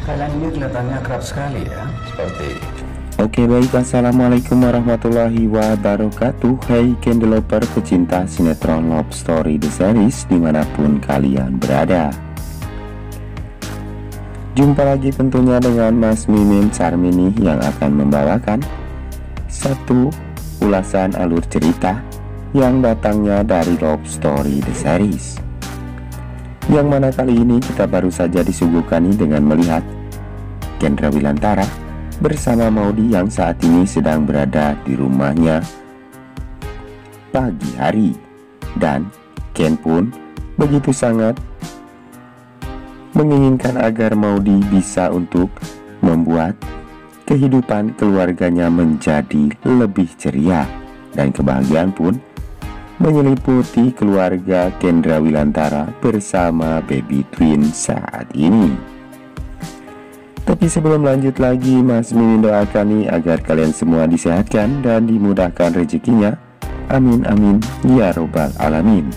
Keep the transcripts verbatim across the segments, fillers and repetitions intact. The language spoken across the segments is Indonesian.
Kalian ini kelihatannya akrab sekali ya, seperti Oke baik, assalamualaikum warahmatullahi wabarakatuh. Hai Candeloper pecinta sinetron Love Story The Series dimanapun kalian berada. Jumpa lagi tentunya dengan Mas Mimin Charmini yang akan membawakan satu ulasan alur cerita yang datangnya dari Love Story The Series, yang mana kali ini kita baru saja disuguhkan dengan melihat Kendra Wilantara bersama Maudy yang saat ini sedang berada di rumahnya pagi hari. Dan Ken pun begitu sangat menginginkan agar Maudy bisa untuk membuat kehidupan keluarganya menjadi lebih ceria. Dan kebahagiaan pun menyeliputi keluarga Kendra Wilantara bersama baby twin saat ini. Tapi sebelum lanjut lagi, Mas Mimin doakan nih agar kalian semua disehatkan dan dimudahkan rezekinya. Amin amin ya robbal alamin.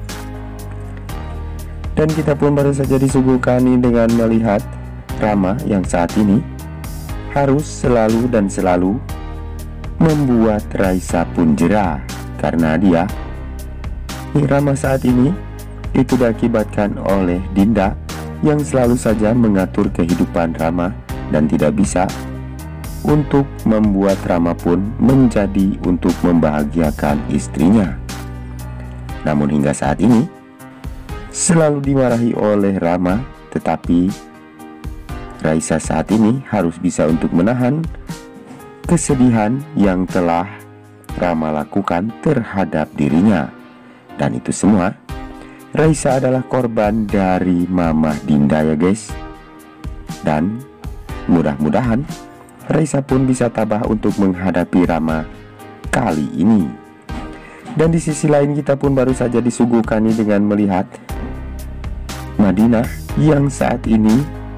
Dan kita pun baru saja disuguhkan nih dengan melihat Rama yang saat ini harus selalu dan selalu membuat Raisa pun jera, karena dia nih Rama saat ini itu diakibatkan oleh Dinda yang selalu saja mengatur kehidupan Rama dan tidak bisa untuk membuat Rama pun menjadi untuk membahagiakan istrinya. Namun hingga saat ini selalu dimarahi oleh Rama, tetapi Raisa saat ini harus bisa untuk menahan kesedihan yang telah Rama lakukan terhadap dirinya. Dan itu semua Raisa adalah korban dari Mama Dinda ya guys. Dan mudah-mudahan Raisa pun bisa tabah untuk menghadapi Rama kali ini. Dan di sisi lain kita pun baru saja disuguhkan dengan melihat Madinah yang saat ini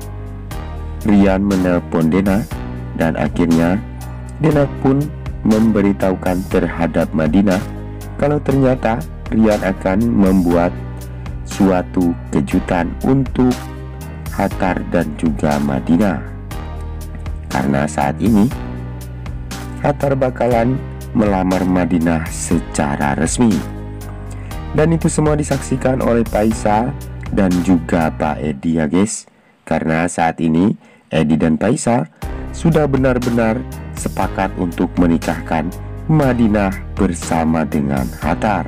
Rian menelpon Dena, dan akhirnya Dena pun memberitahukan terhadap Madinah kalau ternyata Rian akan membuat suatu kejutan untuk Hattar dan juga Madinah, karena saat ini Hattar bakalan melamar Madinah secara resmi. Dan itu semua disaksikan oleh Paisa dan juga Pak Edi ya guys, karena saat ini Edi dan Paisa sudah benar-benar sepakat untuk menikahkan Madinah bersama dengan Hattar.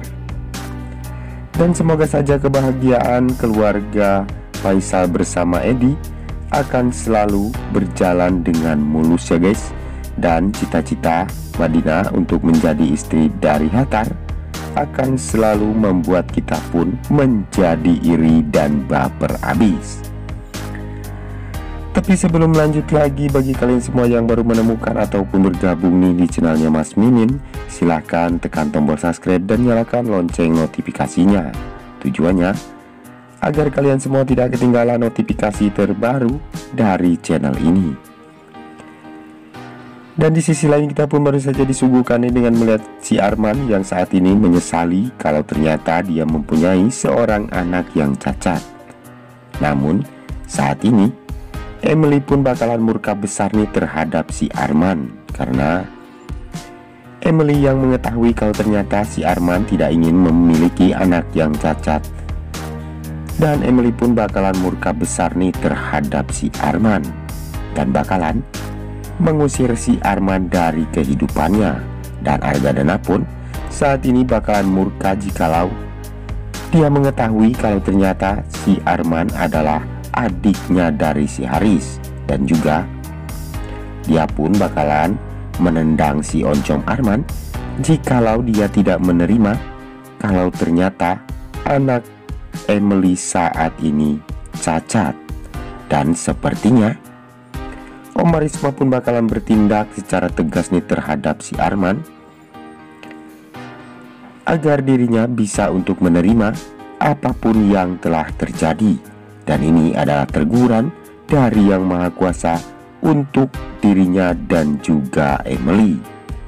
Dan semoga saja kebahagiaan keluarga Faisal bersama Edi akan selalu berjalan dengan mulus ya guys. Dan cita-cita Madinah untuk menjadi istri dari Hattar akan selalu membuat kita pun menjadi iri dan baper abis. Tapi sebelum lanjut lagi, bagi kalian semua yang baru menemukan ataupun bergabung nih di channelnya Mas Mimin, silahkan tekan tombol subscribe dan nyalakan lonceng notifikasinya. Tujuannya agar kalian semua tidak ketinggalan notifikasi terbaru dari channel ini. Dan di sisi lain kita pun baru saja disuguhkan nih dengan melihat si Arman yang saat ini menyesali kalau ternyata dia mempunyai seorang anak yang cacat. Namun saat ini Emily pun bakalan murka besar nih terhadap si Arman, karena Emily yang mengetahui kalau ternyata si Arman tidak ingin memiliki anak yang cacat. Dan Emily pun bakalan murka besar nih terhadap si Arman, dan bakalan mengusir si Arman dari kehidupannya. Dan Argadana pun saat ini bakalan murka jikalau dia mengetahui kalau ternyata si Arman adalah adiknya dari si Haris. Dan juga dia pun bakalan menendang si Oncom Arman jikalau dia tidak menerima kalau ternyata anak Emily saat ini cacat. Dan sepertinya Om Marisma pun bakalan bertindak secara tegas nih terhadap si Arman agar dirinya bisa untuk menerima apapun yang telah terjadi. Dan ini adalah teguran dari Yang Maha Kuasa untuk dirinya dan juga Emily.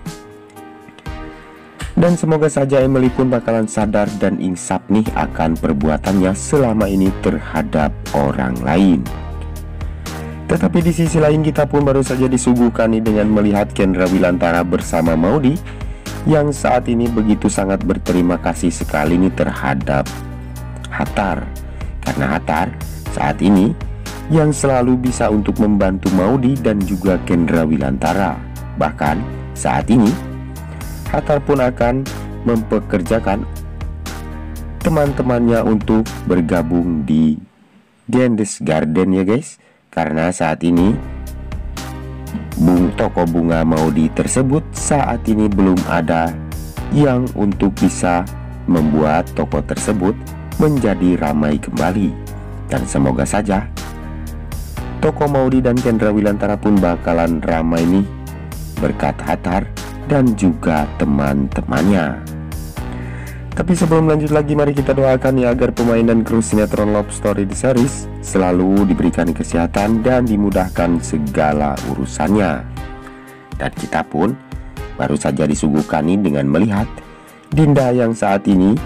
Dan semoga saja Emily pun bakalan sadar dan insaf nih akan perbuatannya selama ini terhadap orang lain. Tetapi di sisi lain kita pun baru saja disuguhkan dengan melihat Kendra Wilantara bersama Maudy yang saat ini begitu sangat berterima kasih sekali nih terhadap Hattar. Karena Hattar saat ini yang selalu bisa untuk membantu Maudy dan juga Kendra Wilantara. Bahkan saat ini Hattar pun akan mempekerjakan teman-temannya untuk bergabung di Gandes Garden ya guys. Karena saat ini bung toko bunga Maudy tersebut saat ini belum ada yang untuk bisa membuat toko tersebut menjadi ramai kembali. Dan semoga saja toko Maudy dan Kendra Wilantara pun bakalan ramai nih berkat Hattar dan juga teman-temannya. Tapi sebelum lanjut lagi, mari kita doakan ya agar pemain dan kru sinetron Love Story The Series selalu diberikan kesehatan dan dimudahkan segala urusannya. Dan kita pun baru saja disuguhkan dengan melihat Dinda yang saat ini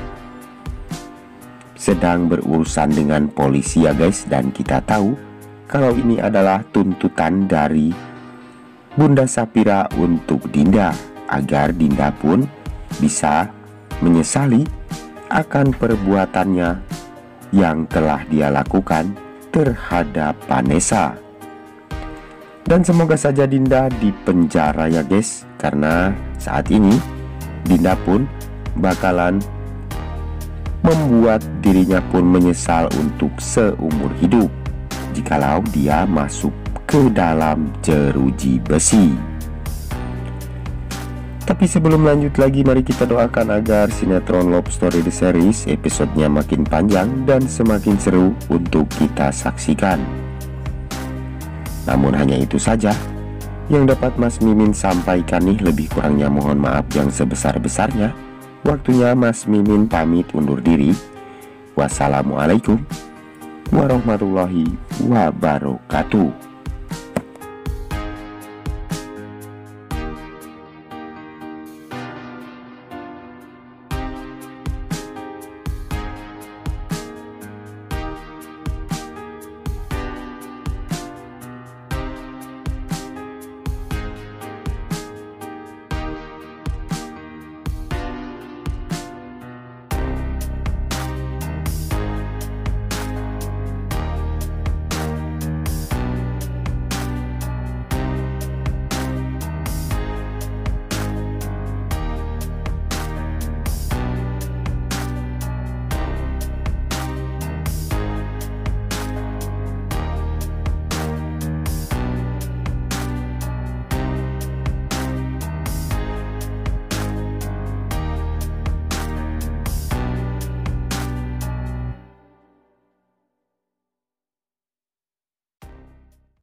sedang berurusan dengan polisi ya guys. Dan kita tahu kalau ini adalah tuntutan dari Bunda Sapira untuk Dinda, agar Dinda pun bisa menyesali akan perbuatannya yang telah dia lakukan terhadap Vanessa. Dan semoga saja Dinda dipenjara ya guys, karena saat ini Dinda pun bakalan membuat dirinya pun menyesal untuk seumur hidup jikalau dia masuk ke dalam jeruji besi. Tapi sebelum lanjut lagi, mari kita doakan agar sinetron Love Story The Series episodenya makin panjang dan semakin seru untuk kita saksikan. Namun hanya itu saja yang dapat Mas Mimin sampaikan nih, lebih kurangnya mohon maaf yang sebesar-besarnya. Waktunya Mas Mimin pamit undur diri. Wassalamualaikum warahmatullahi wabarakatuh.